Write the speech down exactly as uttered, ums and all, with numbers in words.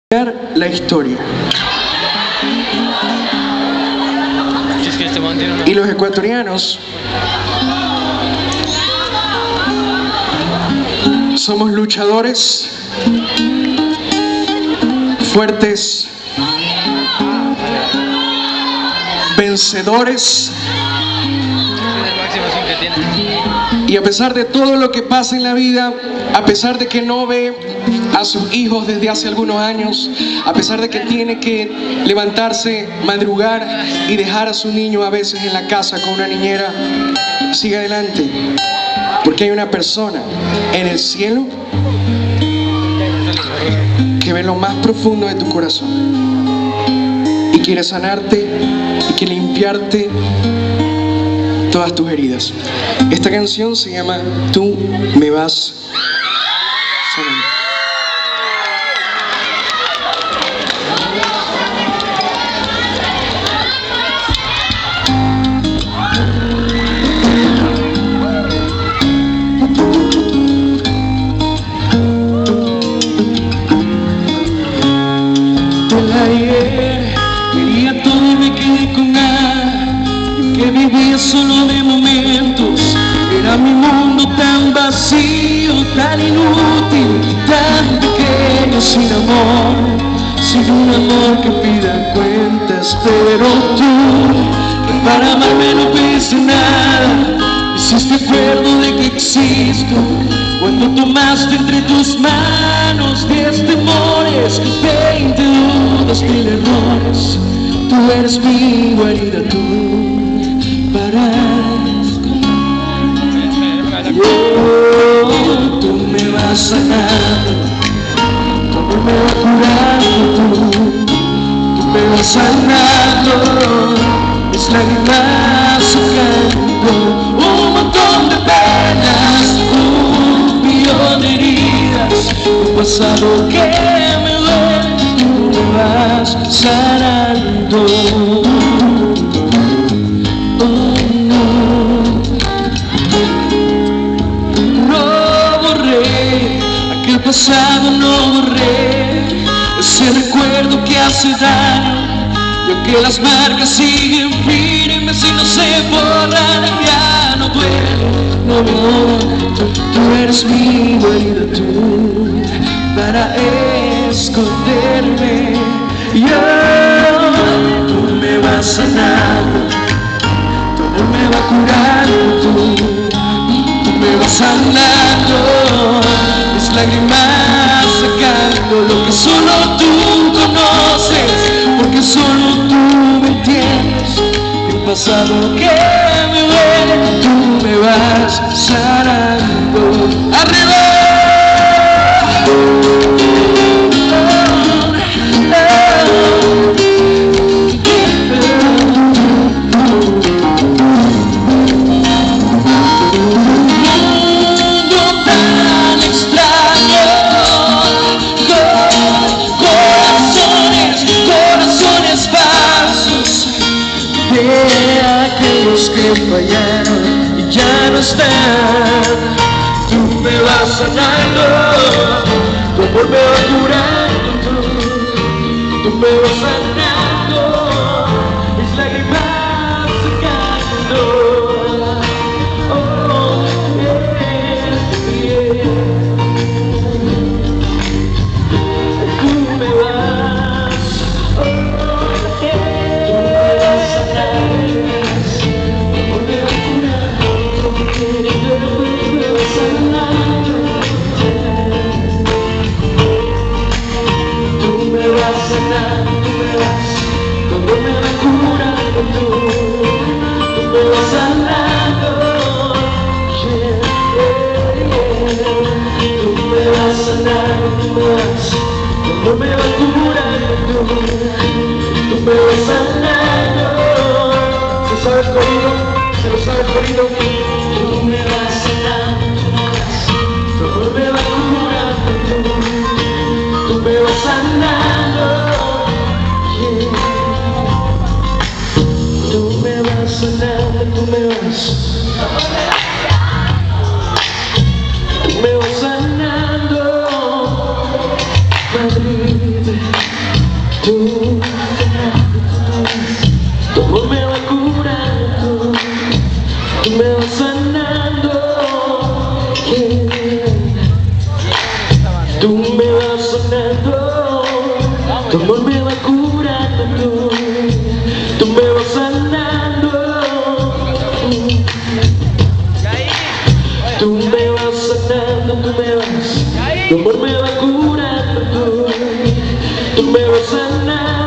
La historia. Y los ecuatorianos somos luchadores, fuertes, vencedores, y a pesar de todo lo que pasa en la vida, a pesar de que no ve a sus hijos desde hace algunos años, a pesar de que tiene que levantarse, madrugar y dejar a su niño a veces en la casa con una niñera, sigue adelante, porque hay una persona en el cielo que ve lo más profundo de tu corazón y quiere sanarte y quiere limpiarte todas tus heridas. Esta canción se llama Tú me vas sanando. Quería todo y me quedé con nada, que vivía solo de momentos. Era mi mundo tan vacío, tan inútil, tan pequeño, sin amor, sin un amor que pida cuentas. Pero tú, que para amarme no pediste nada, hiciste acuerdo de que existo cuando tomaste entre tus manos diez temores, veinte dudas, mil errores. Tú eres mi guarida, tú pararás conmigo. Oh, tú me vas sanando, tú me vas curando, tú, tú me vas sanando, mis lágrimas secando un montón de penas, un millón de heridas, un pasado que me duele, tú me vas sanando. Oh, no. No borré aquel pasado, no borré ese recuerdo que hace daño. Y aunque las marcas siguen firmes y no se borran, ya no duele, no me ahoga. Tú eres mi guarida, tú para esconderme. Yo, tú me vas sanando, todo me va curando, tú, tú me vas sanando, mis lágrimas secando lo que solo tú conoces, porque solo tú me entiendes. El pasado que me duele, tú me vas sanando. ¡Arriba! Que fallaron y ya no están. Tú me vas sanando, tu amor me va curando, tú, tú me vas sanando, mis lágrimas secando. Oh, yeah, yeah. Tú me vas, oh, yeah. Tú me vas sanando. Tú me vas curando, tú me vas sanando. ¿Se sabe el corrido? ¿Se lo sabe el corrido? Tú me vas sanando, tú me vas curando, tú me vas sanando. Yeah. Tú me vas sanando, tú me vas, tú me vas sanando. Madrid. Tu amor me va curando, tú, tú me vas sanando. Tú me vas sanando, tú me vas, tu amor me va curando, tú, tú me vas sanando.